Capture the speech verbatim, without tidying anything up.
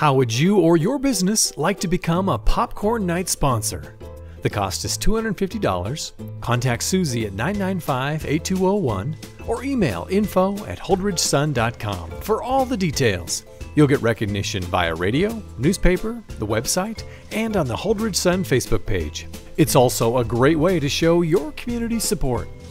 How would you or your business like to become a Popcorn Night sponsor? The cost is two hundred fifty dollars. Contact Susie at nine nine five, eight two zero one or email info at holdridge sun dot com for all the details. You'll get recognition via radio, newspaper, the website, and on the Holdridge Sun Facebook page. It's also a great way to show your community support.